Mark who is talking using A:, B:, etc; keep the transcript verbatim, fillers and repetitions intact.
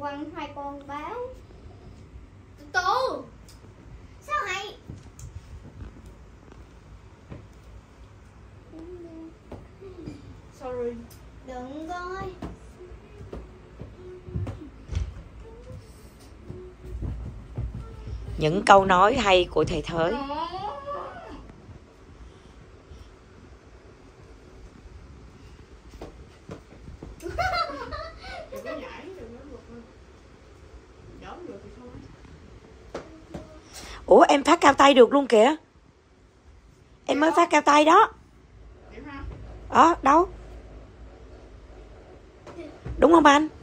A: quăng hai con báo. Từ từ. Sao hay?
B: Sorry.
A: Đừng con ơi.
C: Những câu nói hay của thầy Thới. Ủa em phát cao tay được luôn kìa. Em mới phát cao tay đó. Ờ đâu? Đúng không anh?